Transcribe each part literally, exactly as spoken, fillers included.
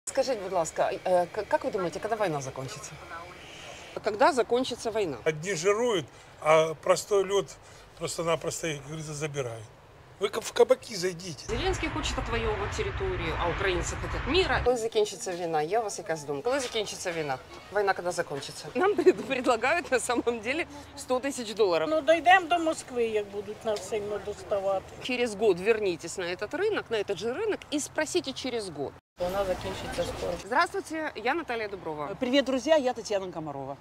Скажите, будь ласка, как вы думаете, когда война закончится? Когда закончится война? Одни жируют, а простой люд просто-напросто их, говорится, забирают. Вы в кабаки зайдите. Зеленський хоче отвоювати територію, а українці хочуть мира. Коли закінчиться війна? Я у вас якась думка. Коли закінчиться війна? Війна коли закінчиться? Нам предлагають на самом деле сто тысяч долларов. Ну, дійдемо до Москви, як будуть нас сильно доставати. Через год вернитесь на этот рынок, на этот же рынок и спросите через год. Вона закінчиться скоро. Здравствуйте, я Наталья Дуброва. Привет, друзья, я Татьяна Комарова.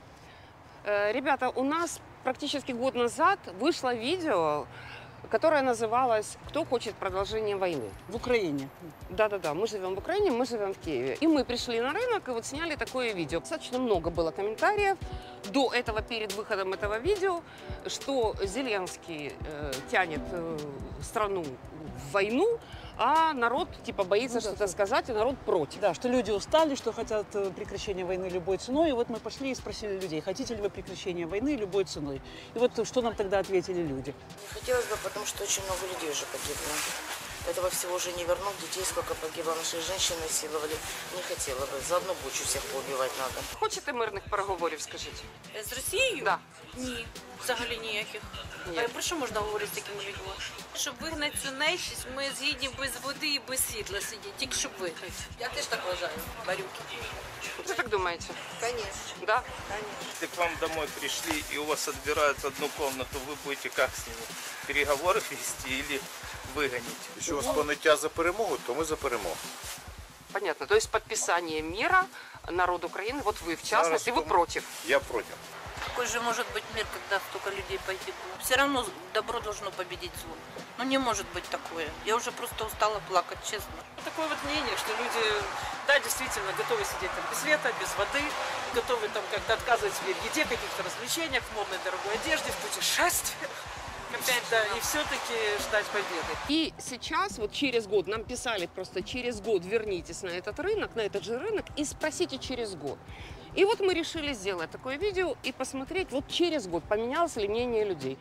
Ребята, у нас практически год назад вышло видео, которое называлось «Кто хочет продолжения войны?» В Украине. Да-да-да, мы живем в Украине, мы живем в Киеве. И мы пришли на рынок и вот сняли такое видео. Достаточно много было комментариев до этого, перед выходом этого видео, что Зеленский э, тянет э, страну в войну, а народ типа боится ну, что-то да, сказать, и народ против. Да, что люди устали, что хотят прекращения войны любой ценой. И вот мы пошли и спросили людей, хотите ли вы прекращения войны любой ценой. И вот что нам тогда ответили люди. Не хотелось бы, потому что очень много людей уже погибло. Этого всего уже не вернут. Детей сколько погибло, наши женщины насиловали. Не хотела бы. Заодно бучу всех поубивать надо. Хочете мирних переговорів, скажіть? З Росією? Да. Ні, взагалі ніяких. Ні. А про що можна говорити з такими людьми? Щоб вигнати цю нечість, ми згідні без води і без світла сидіти, тільки щоб вигнати. Я теж так вважаю, барюки. Вы так думаете? Конечно. Да? Конечно. Если к вам домой пришли и у вас отбирают одну комнату, вы будете как с ними? Переговоры вести или выгонить? Якщо у вас поняття за перемогу, то ми за перемогу. Понятно. То есть подписание мира народ Украины, вот вы в частности, вы против? Я проти. Какой же может быть мир, когда столько людей погибло? Все равно добро должно победить зло. Ну не может быть такое. Я уже просто устала плакать, честно. Такое вот мнение, что люди, да, действительно готовы сидеть там без света, без воды, готовы там как-то отказывать себе в еде, каких-то развлечениях, в модной дорогой одежде, в путешествиях. Опять, да, и все-таки ждать победы. И сейчас, вот через год, нам писали просто через год вернитесь на этот рынок, на этот же рынок и спросите через год. И вот мы решили сделать такое видео и посмотреть, вот через год поменялось ли мнение людей.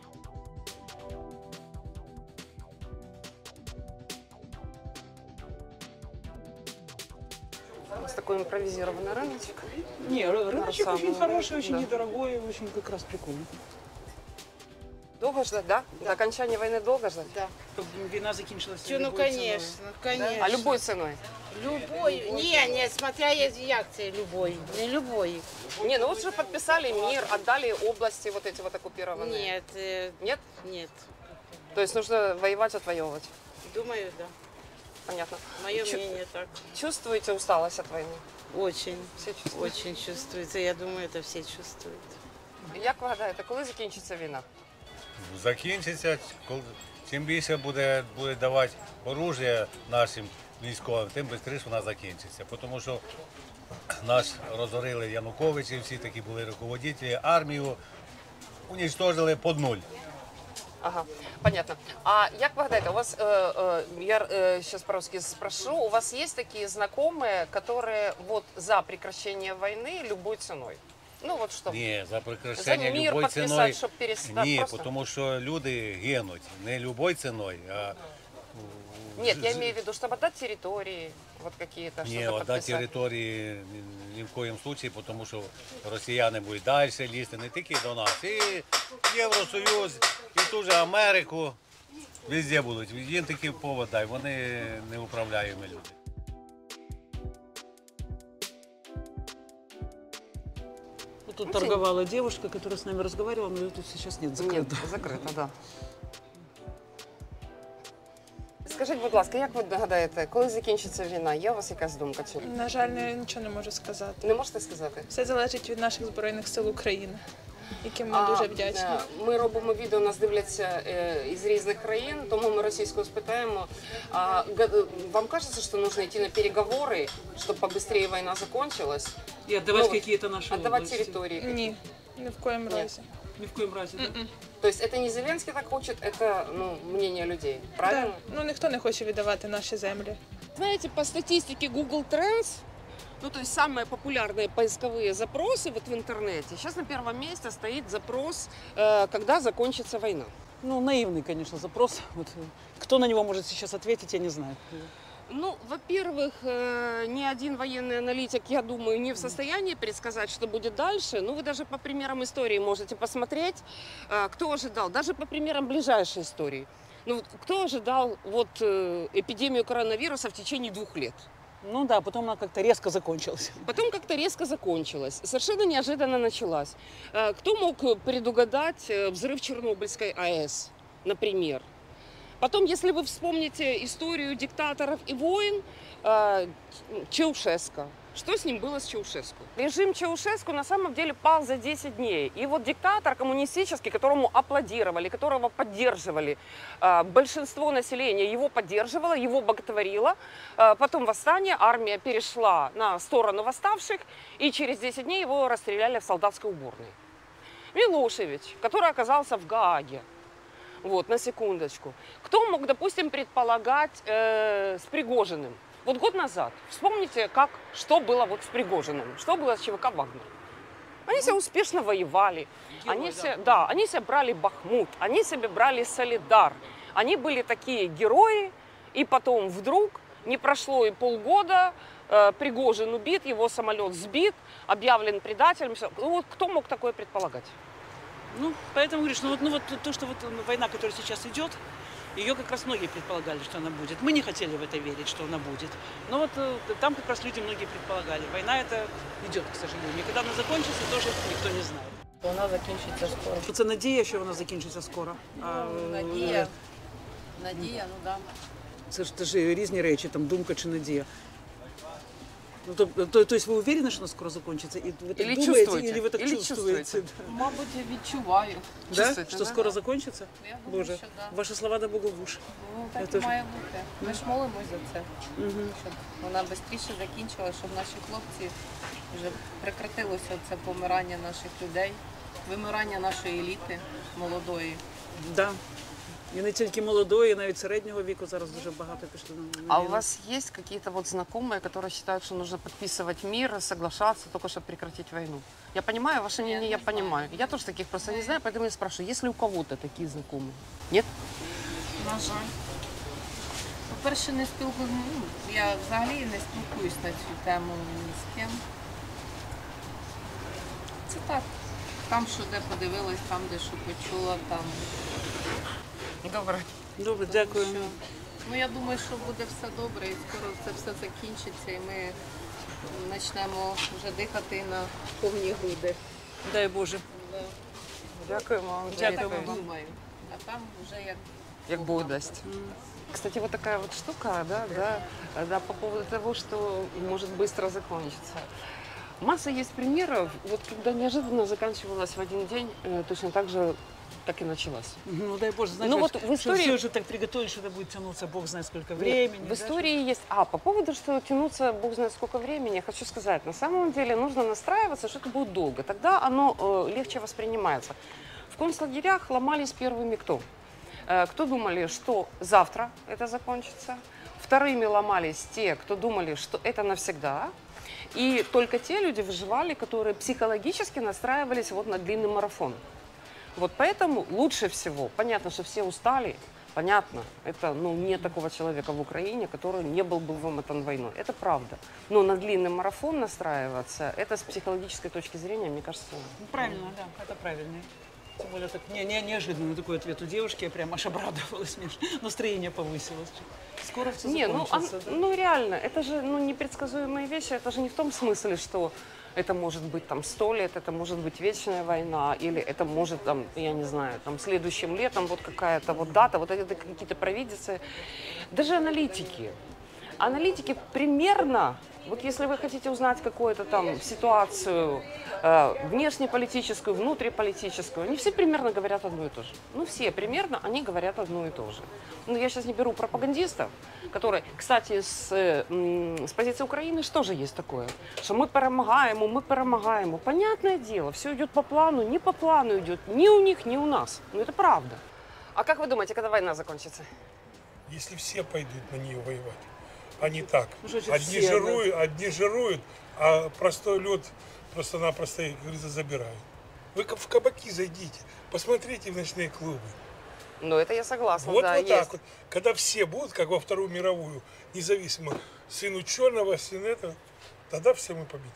У нас такой импровизированный рыночек. Не, рыночек очень хороший, очень да. недорогой, очень как раз прикольный. Долго ждать, да? да? До окончания войны долго ждать? Да. Чтобы война закончилась Чё, ну, конечно, ценой. конечно. А любой ценой? Любой. Не, не, смотря есть акции любой. Не любой. Не, ну вот же подписали мир, отдали области вот эти вот оккупированные. Нет. Э, Нет? нет. То есть нужно воевать, отвоевывать? Думаю, да. Понятно. Мое Чу- мнение так. Чувствуете усталость от войны? Очень. Все чувствуют? Очень чувствуется. Я думаю, это все чувствуют. Як ви гадаєте, коли закінчиться війна? Закінчиться, коли чим більше буде, буде давати оружие нашим військовим, тим швидше вона закінчиться. Тому що нас розорили Януковичі, всі такі були руководителі, армію уничтожили під нуль. Ага, понятно. А як ви гадаєте, у вас, э, э, я э, сейчас по-русски спрошу, у вас есть такие знакомые, которые вот за прекращение войны любой ценой? Ну вот что? Ні, за прекращення За мир любой подписать, ціною. щоб перестати Ні, просто? тому що люди гинуть не любой ціною, а... Нет, я имею в виду, чтобы отдать территории, вот какие-то, Ні, что-то отдати подписать. території ні, ні в коїм случаї, тому що росіяни будуть далі лізти, не тільки до нас, і Євросоюз, і ту же Америку, везде будуть. Їм такий повод дай, вони неуправляємі люди. Вот тут торговала девушка, которая с нами разговаривала, но ее тут сейчас нет, закрыто. Нет, закрито, да. Скажіть, будь ласка, як ви гадаєте, коли закінчиться війна? Є у вас якась думка? Чи На жаль, я нічого не можу сказати. не можете сказати? Все залежить від наших Збройних сил України, яким ми А, дуже вдячні. е, Ми робимо відео, нас дивляться е, із різних країн, тому ми російською спитаємо. А, га- вам кажется, что нужно идти на переговоры, чтобы побыстрее война закончилась? И отдавать Ну, какие-то наши Отдавать области. территории? Ні, ні в коєму Ні. разі. Ни в коем разе, да? То есть это не Зеленский так хочет, это ну, мнение людей, правильно? Да. Ну ніхто не хоче віддавати наші землі. Знаете, по статистике Google Trends, ну то есть самые популярные поисковые запросы вот в интернете, сейчас на первом месте стоит запрос, э, когда закончится война. Ну, наивный, конечно, запрос. Вот, кто на него может сейчас ответить, я не знаю. Ну, во-первых, э, ни один военный аналитик, я думаю, не в состоянии предсказать, что будет дальше. Ну, вы даже по примерам истории можете посмотреть, э, кто ожидал, даже по примерам ближайшей истории. Ну, вот кто ожидал вот э, эпидемию коронавируса в течение двух лет? Ну да, потом она как-то резко закончилась. Потом как-то резко закончилась. Совершенно неожиданно началась. Э, Кто мог предугадать э, взрыв Чернобыльской АЭС, например? Потом, если вы вспомните историю диктаторов и войн, э, Чаушеску. Что с ним было с Чаушеску? Режим Чаушеску на самом деле пал за десять дней. И вот диктатор коммунистический, которому аплодировали, которого поддерживали, э, большинство населения его поддерживало, его боготворило. Э, потом восстание, армия перешла на сторону восставших, и через десять дней его расстреляли в солдатской уборной. Милошевич, который оказался в Гааге. Вот, на секундочку. Кто мог, допустим, предполагать э, с Пригожиным? Вот год назад, вспомните, как, что было вот с Пригожиным, что было с ЧВК «Вагнер». Они себя успешно воевали, они, себя, да, они себе брали Бахмут, они себе брали Солидар. Они были такие герои, и потом вдруг, не прошло и полгода, э, Пригожин убит, его самолет сбит, объявлен предателем. Ну, вот кто мог такое предполагать? Ну, поэтому говоришь, ну вот, ну вот то, что вот война, которая сейчас идет, ее как раз многие предполагали, что она будет. Мы не хотели в это верить, что она будет. Но вот э, там как раз люди многие предполагали. Война это идет, к сожалению. И когда она закончится, тоже никто не знает. Вона закінчиться скоро. Це надія, що вона закінчиться скоро. А, Надія. Надія, ну да. Це ж, це ж різні речі, там думка чи надія. Ну, то, то, то есть вы уверены, что она скоро закончится? И вы так Или думаете, чувствуете? или вы так Или чувствуете? чувствуете? Мабуть, відчуваю. Да? Чувствуете, Что да? скоро закончится? Я думаю, Боже, що да. ваши слова да Богу в уши. Ну, так Это і ж- має бути. Ми ж молимось за це, Мгм. щоб вона швидше закінчила, щоб наші хлопці вже прекратилося це помирання наших людей, вимирання нашої еліти молодої. Да. І не тільки молодої, навіть середнього віку зараз дуже багато пішло на, на А у війну. вас есть какие-то вот знакомые, которые считают, что нужно подписывать мир, соглашаться, только чтобы прекратить войну? Я понимаю, ваше мнение, я понимаю. Я тоже таких просто не знаю, поэтому я спрашиваю, есть ли у кого-то такие знакомые? Нет? На жаль. По-перше, не спілкуюся, ну, я взагалі не спілкуюсь на цю тему ні з ким. Це так. Там, що де подивилась, там, де що почула, там. Добре. Добре, дякую. Що, ну, я думаю, що буде все добре і скоро це все закінчиться, і ми почнемо вже дихати на повні груди. Дай Боже. Да. Дякую вам. Я так думаю. А там вже як Як Бог даст. Кстати, вот такая вот штука, да, да, да, по поводу того, что может быстро закончиться. Масса есть примеров, вот когда неожиданно заканчивалась в один день, э, точно так же, так и началась. Ну дай Боже, знаете, Ну, вот в что истории- все уже так приготовили, что это будет тянуться, Бог знает сколько времени. В да, истории есть... А, по поводу, что тянуться бог знает сколько времени, я хочу сказать, на самом деле нужно настраиваться, что это будет долго. Тогда оно э, легче воспринимается. В концлагерях ломались первыми кто? Э, кто думали, что завтра это закончится. Вторыми ломались те, кто думали, что это навсегда. И только те люди выживали, которые психологически настраивались вот на длинный марафон. Вот поэтому лучше всего, понятно, что все устали, понятно, это, ну, нет такого человека в Украине, который не был бы вымотан войной, это правда. Но на длинный марафон настраиваться, это с психологической точки зрения, мне кажется... Ну, правильно, да, это правильно. Тем более так не, не, неожиданный такой ответ у девушки, я прям аж обрадовалась, мне аж настроение повысилось. Скоро все Не, ну, закончится. а- да? ну реально, это же ну, непредсказуемые вещи, это же не в том смысле, что это может быть там сто лет, это может быть вечная война, или это может там, я не знаю, там следующим летом вот какая-то вот дата, вот это какие-то провидицы. Даже аналитики. Аналитики примерно, вот если вы хотите узнать какую-то там ситуацию э, внешнеполитическую, внутриполитическую, они все примерно говорят одно и то же. Ну, все примерно, они говорят одно и то же. Но я сейчас не беру пропагандистов, которые, кстати, с, э, м, с позиции Украины что же есть такое? Что мы перемагаем, мы перемагаем. Понятное дело, все идет по плану, не по плану идет, ни у них, ни у нас. Ну, это правда. А как вы думаете, когда война закончится? Если все пойдут на нее воевать, а не так. Ну, что значит Одни все, жируют, одни жируют, а простой люд просто-напросто, как говорится, забирают. Вы в кабаки зайдите, посмотрите в ночные клубы. Ну, это я согласна, Вот, да, вот есть. так вот. Когда все будут, как во Вторую мировую, независимо, сын ученого, сын этого, тогда все мы победим.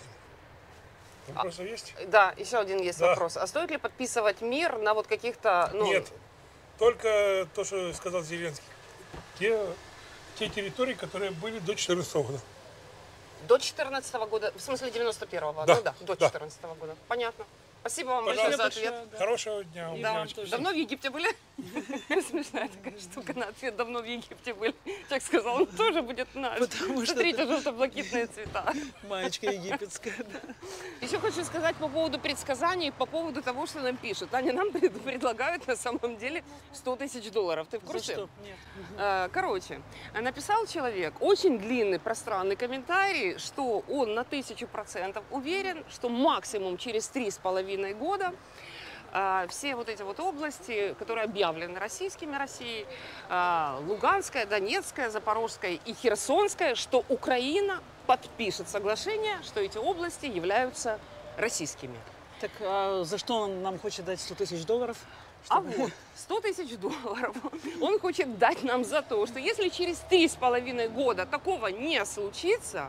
Вопросы есть? Да, еще один есть Да. вопрос. А стоит ли подписывать мир на вот каких-то... Ну, Нет. Только то, что сказал Зеленский. Те, те территории, которые были до четырнадцатого года. До четырнадцатого года, в смысле девяносто первого, Да, ну да, до да. четырнадцатого года. Понятно. Спасибо вам Пожалуйста. большое за ответ. Хорошего дня. Да. Удачи. Давно в Египте были? Смешная такая штука на ответ. Давно в Египте были. Человек сказал, он тоже будет наш. Потому что Смотрите, желто-блакитные цвета. Маечка египетская. Еще хочу сказать по поводу предсказаний, по поводу того, что нам пишут. Они нам пред- предлагают на самом деле сто тысяч долларов. Ты в За курсе? что? Нет. Э, Короче, написал человек очень длинный, пространный комментарий, что он на тысячу процентов уверен, что максимум через три с половиной года э, все вот эти вот области, которые объявлены российскими Россией, э, Луганская, Донецкая, Запорожская и Херсонская, что Украина подпишет соглашение, что эти области являются российскими. Так а за что он нам хочет дать сто тысяч долларов? А вот, сто тысяч долларов он хочет дать нам за то, что если через три с половиной года такого не случится,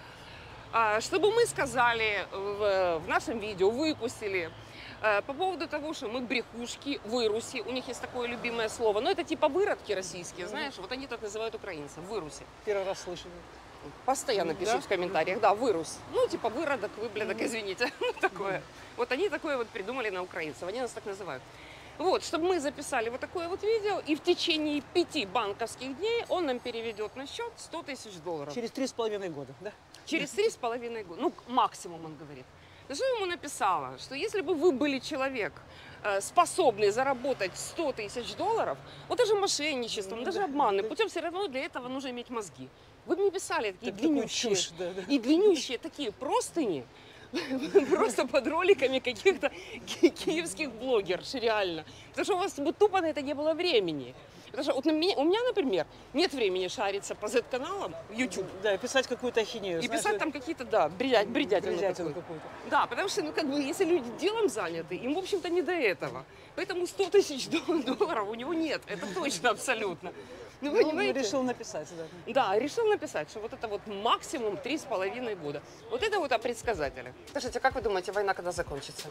а, чтобы мы сказали в, в нашем видео, выпустили, а, по поводу того, что мы брехушки, выруси, у них есть такое любимое слово, но это типа выродки российские, знаешь, вот они так называют украинцев, выруси. Первый раз слышу. Постоянно пишут Да? в комментариях, да, вырус. Ну, типа выродок, выблядок, извините. Ну, такое. Вот они такое вот придумали на украинцев, они нас так называют. Вот, чтобы мы записали вот такое вот видео, и в течение пяти банковских дней он нам переведет на счет сто тысяч долларов. Через три с половиной года, да? Через три с половиной года. Ну, максимум, он говорит. На что я ему написала? Что если бы вы были человек, э, способный заработать сто тысяч долларов, вот даже мошенничеством, Ну, даже да, обманным да. путем, все равно для этого нужно иметь мозги. Вы бы мне писали такие Так, такую длиннющие, чушь, да, да. и длиннющие такие простыни, просто под роликами каких-то ки- киевских блогерш, реально. Потому что у вас вот тупо на это не было времени. Потому что вот на меня, у меня, например, нет времени шариться по зет-каналам в YouTube Да, писать какую-то ахинею. и знаешь, писать там какие-то, да, бредять, бредятину бредятину какую-то. какую-то. Да, потому что, ну, как бы, если люди делом заняты, им, в общем-то, не до этого. Поэтому сто тысяч долларов у него нет, это точно, абсолютно. Ну, Ну, понимаете? решил написать, да. Да, решил написать, что вот это вот максимум три с половиной года. Вот это вот о предсказателе. Скажите, как вы думаете, война когда закончится?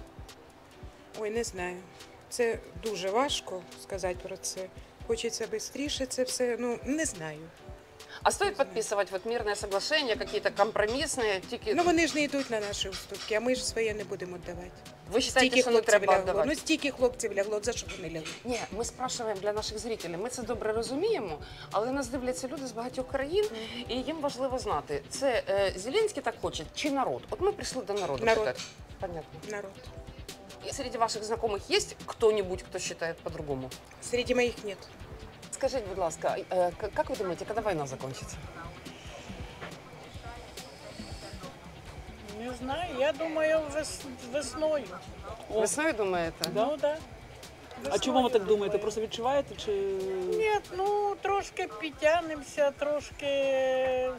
Ой, не знаю. Це дуже важко сказати про це. Хочеться швидше це все, ну, не знаю. А стоит подписывать вот мирные соглашения, какие-то компромиссные? Тики... Ну вони ж не йдуть на наші уступки, а ми ж своє не будемо віддавати. Вы считаете, Стільки что не хлопців треба лягло. отдавать? Ну стільки хлопців лягло, за що вони лягли? Ні, ми спрашуємо для наших зрителів. Ми це добре розуміємо, але нас дивляться люди з багатьох країн, і їм важливо знати, це е, Зеленський так хоче чи народ? От ми прийшли до народу. Народ. питати. Понятно. Народ. И среди ваших знакомых есть кто-нибудь, кто считает по-другому? Среди моїх нет. Скажите, будь ласка, э, к- как вы думаете, когда война закончится? Не знаю, я думаю, вес, весною. Весною думаєте? Ну, да. А чому ви так думаєте? Просто відчуваєте чи. Ні, ну трошки підтягнемося, трошки.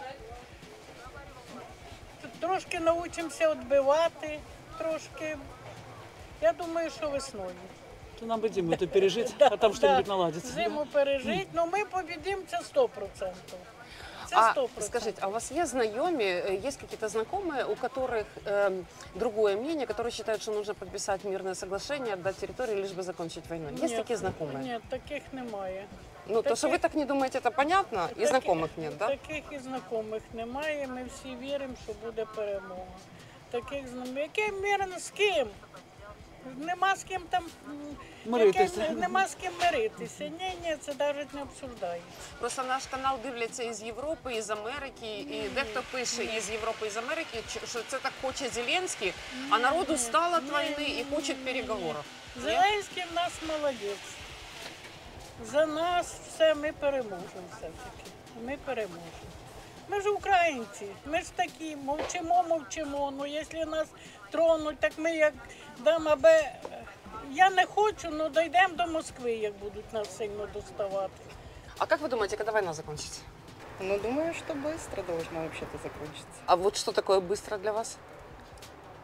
Трошки навчимося відбивати, трошки. Я думаю, що весною. То нам бы зиму эту пережить, Да, а там да. что-нибудь наладится. Зиму пережити, ну ми побідимо, це сто процентів. Це А сто процентів. скажите, а у вас есть знакомые, э, есть какие-то знакомые, у которых эм, другое мнение, которые считают, что нужно подписать мирное соглашение, отдать территорию, лишь бы закончить войну? Есть Ні, такие знакомые? Ні, таких немає. Ну, то, что вы так не думаете, это понятно, и Таких- знакомых нет, да? Таких і знайомих немає, ми всі віримо, що буде перемога. Таких знайомих, яке мирно з ким? Нема з ким там м, Миритися. яке- нема з ким миритися. Ні, ні, це навіть не обсуждається. Просто наш канал дивляться із Європи, із Америки, і дехто пише із Європи, із Америки, чи- що це так хоче Зеленський, а народу стало від війни і хоче переговорів. Ні? Зеленський в нас молодець. За нас все ми переможемо все-таки. Ми переможемо. Ми ж українці, ми ж такі, мовчимо, мовчимо. Ну, якщо нас тронуть, так ми як дам аби. Я не хочу, але дійдемо до Москви, як будуть нас сильно доставати. А как вы думаете, когда война закончится? Ну, думаю, что быстро должно вообще-то закончиться. А вот что такое быстро для вас?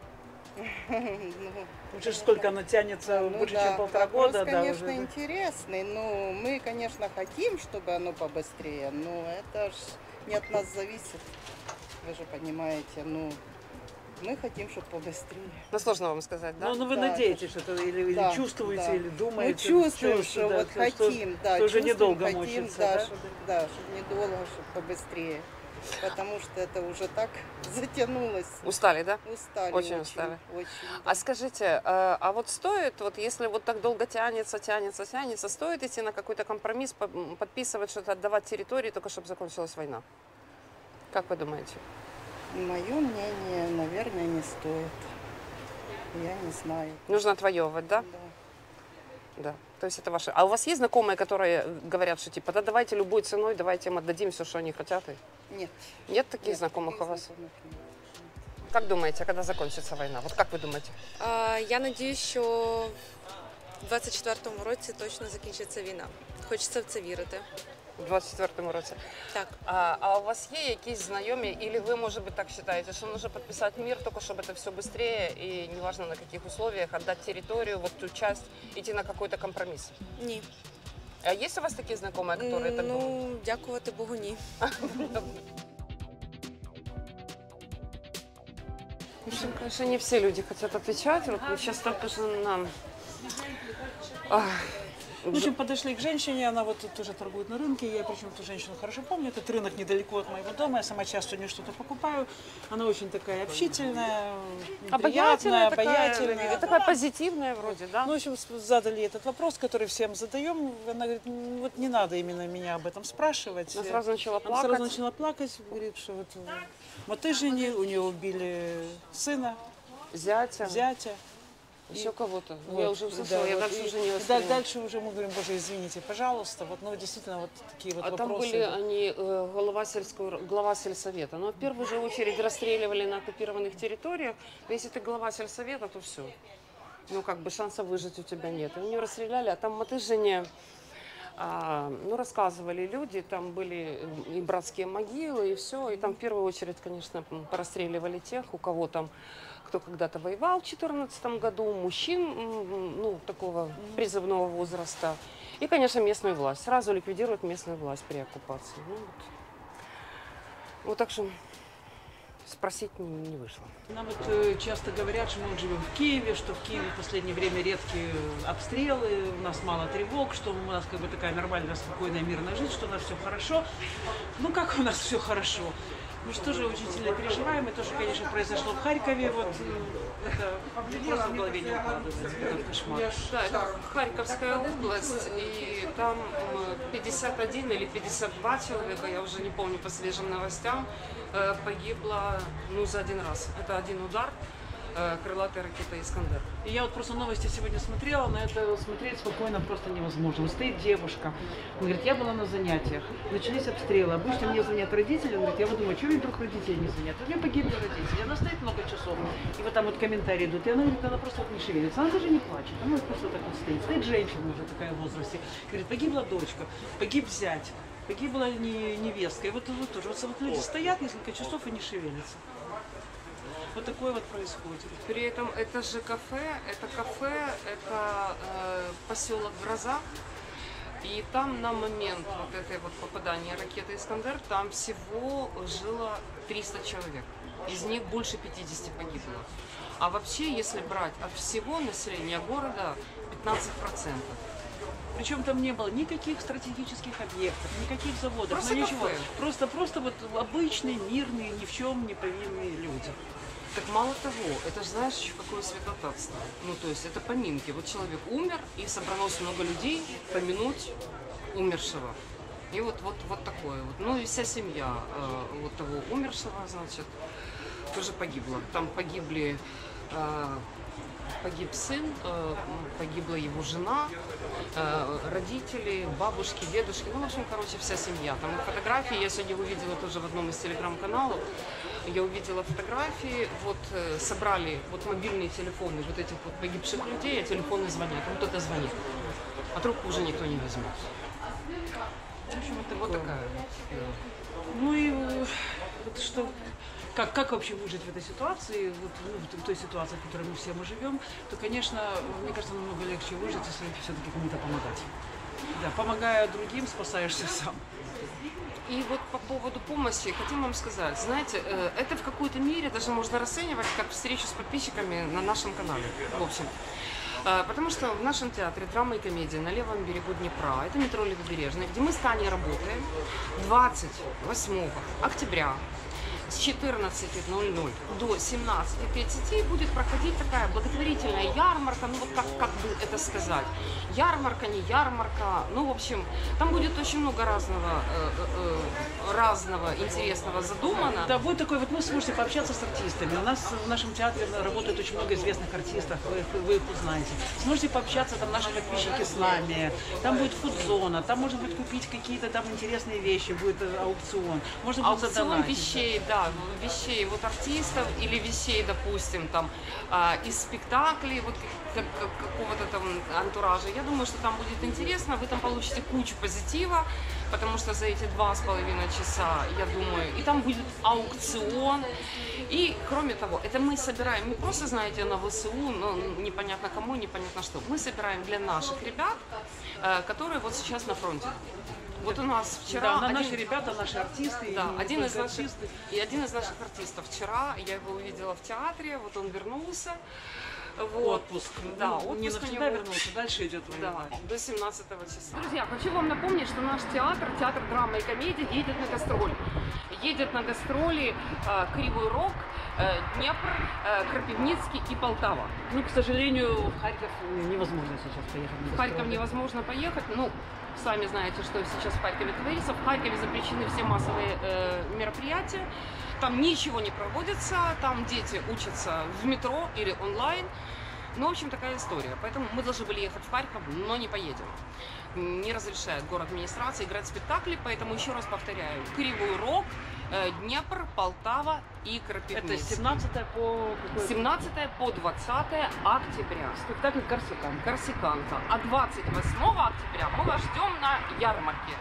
Уже сколько она тянется, Ну больше, да, чем полтора вопрос, года. конечно, да, уже. интересный. Но мы, конечно, хотим, чтобы оно побыстрее, но это ж не от нас зависит. Вы же понимаете, ну, мы хотим, чтобы побыстрее. Ну, сложно вам сказать, да? Ну, ну вы Да, надеетесь, что это или, или Да, чувствуете, да. или думаете. Мы чувствуем, чувствуете, что да, вот что- хотим, что, да, что уже чувствуем, недолго хотим, мучиться, да, да? чтобы, да, чтобы недолго, чтобы побыстрее. Потому что это уже так затянулось. Устали, да? Устали. Очень устали. Очень, А скажите, э, а вот стоит, вот если вот так долго тянется, тянется, тянется, стоит идти на какой-то компромисс, по- м, подписывать что-то, отдавать территории, только чтобы закончилась война? Как вы думаете? Мое мнение, наверное, не стоит. Я не знаю. Нужно отвоевывать, да? Да. Да. То есть это ваши. А у вас есть знакомые, которые говорят, что типа, да давайте любой ценой, давайте им отдадим все, что они хотят? И... Нет. Нет таких Нет, знакомых таких у вас? знакомых нет. Как думаете, когда закончится война? Вот как вы думаете? А, Я надію, що в двадцять четвертому році точно закінчиться війна. Хочеться в це вірити. У двадцять четвертому році. Так. А, а у вас є якісь знайомі, или вы, может быть, так считаете, что нужно подписать мир, только чтобы это все быстрее и неважно на каких условиях, отдать территорию, вот ту часть, идти на какой-то компромисс? Ні. А есть у вас такие знакомые, которые так думают? Ну, дякувати Богу, ні. В общем, конечно, не все люди хотят отвечать. Вот мы сейчас только же нам... Ах, В общем, подошли к женщине, она вот тут тоже торгует на рынке, я причем эту женщину хорошо помню, этот рынок недалеко от моего дома, я сама часто у нее что-то покупаю, она очень такая общительная, приятная, обаятельная. такая, такая позитивная вроде, да? Ну, в общем, задали этот вопрос, который всем задаем, она говорит, «Ну, вот не надо именно меня об этом спрашивать. Она сразу начала Она плакать. сразу начала плакать, говорит, что вот в Матыжине у нее убили сына, зятя. зятя. Еще кого-то. Вот, Я уже услышала, да, я вот, дальше и- уже не и воспринимаю. Дальше уже мы говорим, боже, извините, пожалуйста. Вот, ну, действительно, вот такие вот А там вопросы. были они, э, глава, сельского, глава сельсовета. Но в первую же очередь расстреливали на оккупированных территориях. Но если ты глава сельсовета, то все. Ну, как бы шансов выжить у тебя нет. И они расстреляли, а там в Матыжине, а, ну, рассказывали люди, там были и братские могилы, и все. И там в первую очередь, конечно, порасстреливали тех, у кого там, кто когда-то воевал в две тысячи четырнадцатом году, мужчин, м, ну, такого призывного возраста. И, конечно, местную власть. Сразу ликвидируют местную власть при оккупации. Ну, вот. Вот так что спросить не, не вышло. Нам вот э, часто говорят, что мы вот живем в Киеве, что в Киеве в последнее время редкие обстрелы, у нас мало тревог, что у нас как бы такая нормальная, спокойная, мирная жизнь, что у нас все хорошо. Ну как у нас все хорошо? Мы же тоже очень сильно переживаем, и то, что, конечно, произошло в Харькове, вот э, это просто в голове не укладывается, этот кошмар. Да, это Харьковская область, и там м, пятьдесят один или пятьдесят два человека, я уже не помню по свежим новостям, э, погибло, ну, за один раз. Это один удар э, крылатой ракеты «Искандер». И я вот просто новости сегодня смотрела, на это смотреть спокойно просто невозможно. Вот стоит девушка, он говорит, я была на занятиях, начались обстрелы, обычно мне звонят родители, он говорит, я вот думаю, что мне вдруг родители не звонят? У меня погибли родители, она стоит много часов, и вот там вот комментарии идут, и она говорит, она просто вот не шевелится, она даже не плачет, она вот просто так вот стоит, стоит женщина уже такая в возрасте, говорит, погибла дочка, погиб зять, погибла не, невестка, и вот, вот тоже, вот, вот люди стоят несколько часов и не шевелятся. Вот такое вот происходит. При этом это же кафе, это кафе, это э, поселок Гроза. И там на момент вот этой вот попадания ракеты «Искандер» там всего жило триста человек. Из них больше пятидесяти погибло. А вообще, если брать от всего населения города, пятнадцать процентов. Причем там не было никаких стратегических объектов, никаких заводов, Просто ну, ничего. кафе. Просто, просто вот обычные, мирные, ни в чем не повинные люди. Так мало того, это же знаешь, еще какое святотатство. Ну, то есть это поминки. Вот человек умер, и собралось много людей помянуть умершего. И вот, вот, вот такое вот. Ну и вся семья э, вот того умершего, значит, тоже погибла. Там погибли, э, погиб сын, э, погибла его жена, э, родители, бабушки, дедушки. Ну, в общем, короче, вся семья. Там фотографии я сегодня увидела тоже в одном из телеграм-каналов. Я увидела фотографии, вот э, собрали вот мобильные телефоны вот этих вот погибших людей, а телефоны звонят, ну кто-то звонит, а трубку уже никто не возьмет. В общем, это вот такая вот. Ну и э, вот что как, как вообще выжить в этой ситуации, вот, ну, в той ситуации, в которой мы все мы живем, то, конечно, мне кажется, намного легче выжить, если все-таки кому-то помогать. Да, помогая другим, спасаешься сам. И вот по поводу помощи хотим вам сказать, знаете, это в какой-то мере даже можно расценивать как встречу с подписчиками на нашем канале, в общем. Потому что в нашем театре драма и комедия на левом берегу Днепра, это метро Левобережный, где мы с Таней работаем, двадцать восьмого октября с четырнадцати ноль-ноль до семнадцати тридцати будет проходить такая благотворительная ярмарка, ну вот как, как бы это сказать, ярмарка, не ярмарка, ну в общем, там будет очень много разного, э, э, разного интересного задумано. Да, будет такой, вот вы сможете пообщаться с артистами, у нас в нашем театре работает очень много известных артистов, вы, вы их узнаете, сможете пообщаться, там наши подписчики с нами, там будет фудзона, там может быть купить какие-то там интересные вещи, будет аукцион, можно будет аукцион задонатить. Вещей, да. Вещей вот артистов или вещей, допустим, там а, из спектаклей, вот как, как, какого-то там антуража. Я думаю, что там будет интересно, вы там получите кучу позитива, потому что за эти два с половиной часа, я думаю, и там будет аукцион. И кроме того, это мы собираем не просто, знаете, на ВСУ, но непонятно кому, непонятно что. Мы собираем для наших ребят, которые вот сейчас на фронте. Вот у нас вчера... Да, один... наши ребята, наши артисты. Да, и один из наших, артисты. и один из наших артистов вчера, я его увидела в театре, вот он вернулся. Вот. Отпуск. Да, ну, отпуск не навсегда вернулся, дальше идет да, до семнадцатого числа. Друзья, хочу вам напомнить, что наш театр, театр драмы и комедии, едет на гастроли. Едет на гастроли э, Кривой Рог, э, Днепр, э, Крапивницкий и Полтава. Ну, к сожалению, в Харьков невозможно сейчас поехать на В Харьков невозможно поехать, ну, сами знаете, что сейчас в Харькове творится. В Харькове запрещены все массовые э, мероприятия. Там ничего не проводится, там дети учатся в метро или онлайн. Ну, в общем, такая история. Поэтому мы должны были ехать в Харьков, но не поедем. Не разрешает город администрации играть спектакли, поэтому еще раз повторяю. Кривой Рог, э, Днепр, Полтава и Крапивницкий. Это семнадцатое по... семнадцатое по двадцатое октября. Спектакль «Корсиканка». «Корсиканка». А двадцать восьмого октября мы вас ждем на ярмарке.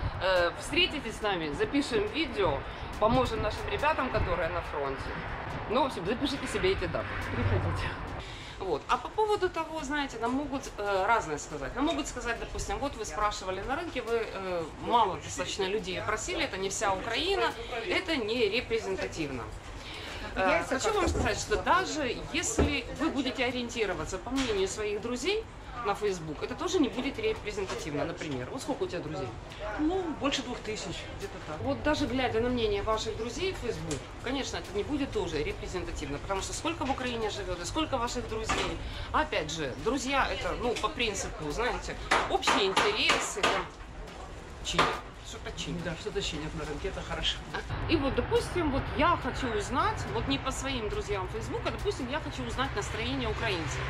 Э, встретитесь с нами, запишем видео, поможем нашим ребятам, которые на фронте. Ну, в общем, запишите себе эти даты. Приходите. Вот. А по поводу того, знаете, нам могут э, разное сказать. Нам могут сказать, допустим, вот вы спрашивали на рынке, вы э, мало достаточно людей просили, это не вся Украина, это не репрезентативно. Э, хочу вам сказать, что даже если вы будете ориентироваться по мнению своих друзей на Facebook, это тоже не будет репрезентативно, например. Вот сколько у тебя друзей? Ну, больше двух тысяч, где-то так. Вот даже глядя на мнение ваших друзей в Facebook, конечно, это не будет тоже репрезентативно, потому что сколько в Украине живет и сколько ваших друзей. Опять же, друзья это, ну, по принципу, знаете, общие интересы, там, чинят. Что-то чинят. Да, что-то чинят на рынке, это хорошо. И вот, допустим, вот я хочу узнать, вот не по своим друзьям в Facebook, а, допустим, я хочу узнать настроение украинцев.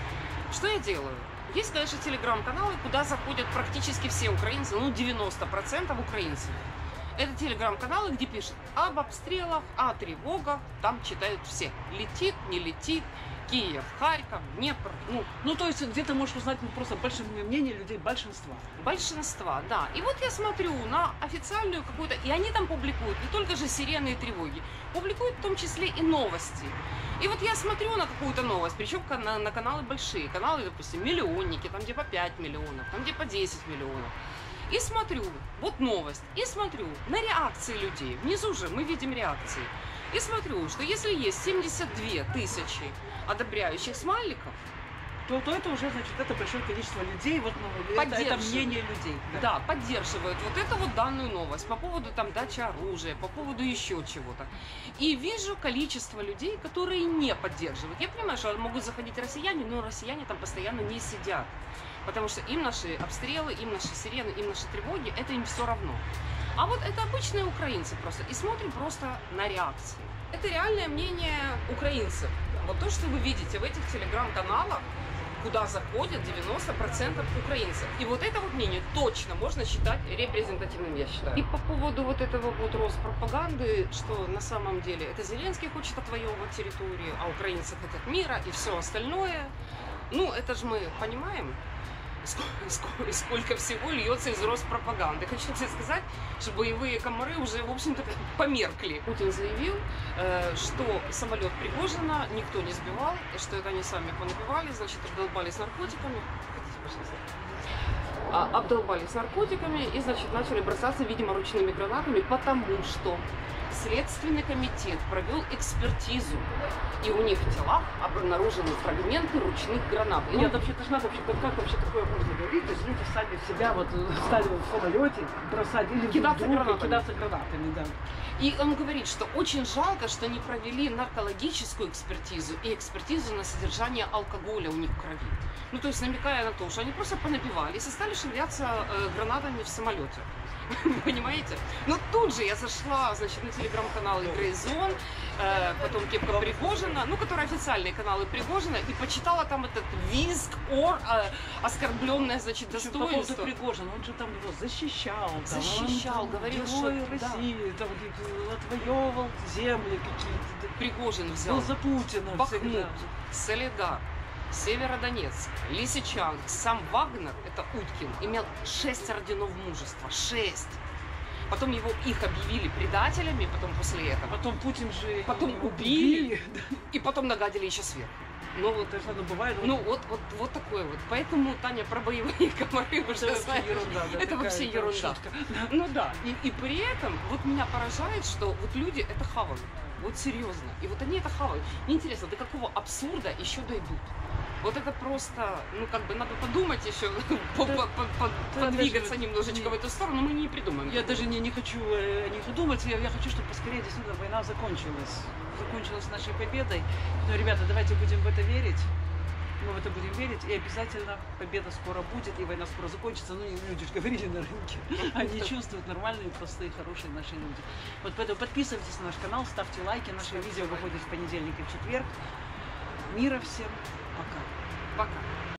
Что я делаю? Есть, конечно, телеграм-каналы, куда заходят практически все украинцы, ну, девяносто процентов украинцев. Это телеграм-каналы, где пишут об обстрелах, о тревогах, там читают все. Летит, не летит, Киев, Харьков, Днепр. Ну, ну то есть где-то можешь узнать ну, просто большое мнение людей, большинства. Большинства, да. И вот я смотрю на официальную какую-то, и они там публикуют не только же сирены и тревоги, публикуют в том числе и новости. И вот я смотрю на какую-то новость, причем на, на каналы большие, каналы, допустим, миллионники, там где по пять миллионов, там где по десять миллионов. И смотрю, вот новость, и смотрю на реакции людей. Внизу же мы видим реакции. И смотрю, что если есть семьдесят две тысячи одобряющих смайликов, то, то это уже, значит, это большое количество людей, вот, ну, это, это мнение людей. Да. да, поддерживают вот эту вот данную новость по поводу там дачи оружия, по поводу еще чего-то. И вижу количество людей, которые не поддерживают. Я понимаю, что могут заходить россияне, но россияне там постоянно не сидят. Потому что им наши обстрелы, им наши сирены, им наши тревоги, это им все равно. А вот это обычные украинцы просто. И смотрим просто на реакции. Это реальное мнение украинцев. Вот то, что вы видите в этих телеграм-каналах, куда заходят девяносто процентов украинцев. И вот это вот мнение точно можно считать репрезентативным, я считаю. И по поводу вот этого вот Роспропаганды, что на самом деле это Зеленский хочет отвоевывать территорию, а украинцы хотят мира и все остальное. Ну, это же мы понимаем. сколько, сколько всего льется из Роспропаганды. Хочу тебе сказать, что боевые комары уже, в общем-то, померкли. Путин заявил, что самолет Пригожина никто не сбивал, что это они сами понабивали, значит, обдолбались наркотиками. Обдолбались наркотиками и, значит, начали бросаться, видимо, ручными гранатами, потому что Следственный комитет провел экспертизу, и у них в телах обнаружены фрагменты ручных гранат. И Нет, вообще, это же надо, вообще, как вообще такое можно говорить? То есть люди сами себя вот стали в самолете, бросать или кидаться друг друга, гранатами. кидаться гранатами, да. И он говорит, что очень жалко, что не провели наркологическую экспертизу и экспертизу на содержание алкоголя у них в крови. Ну, то есть намекая на то, что они просто понапивались и стали швыряться э, гранатами в самолете. Понимаете? Но тут же я зашла, значит, на телеграм-канал Грей Зон, э, потом Кепка Пригожина, ну, которые официальные каналы Пригожина, и почитала там этот визг, ор, э, оскорбленное, значит, достоинство. По поводу Пригожина, он же там его защищал. Там, защищал, он, говорил, что России, да. там, отвоевывал земли какие-то. Пригожин взял. Был за Путина Бахмут, всегда. Солидар, Северодонецк, Лисичанск, сам Вагнер, это Уткин, имел шесть орденов мужества. Шесть. Потом его, их объявили предателями, потом после этого. Потом Путин же Потом убили, и потом нагадили еще сверху. Ну вот, это же бывает. Ну вот, вот, вот такое вот. Поэтому, Таня, про боевые комары уже это знаешь, ерунда, да, это вообще ерунда. Ну да. И, и при этом вот меня поражает, что вот люди это хавают. Вот серьезно. И вот они это хавают. Мне интересно, до какого абсурда еще дойдут? Вот это просто, ну как бы надо подумать еще, подвигаться немножечко в эту сторону, мы не придумаем. Я даже не, не хочу о них думать, я, я хочу, чтобы поскорее действительно война закончилась. Закончилась нашей победой. Но, ребята, давайте будем в это верить. Мы в это будем верить, и обязательно победа скоро будет, и война скоро закончится. Ну, люди же говорили на рынке. Они чувствуют нормальные, простые, хорошие наши люди. Вот поэтому подписывайтесь на наш канал, ставьте лайки. Наши видео выходят в понедельник и в четверг. Мира всем. Пока. Пока.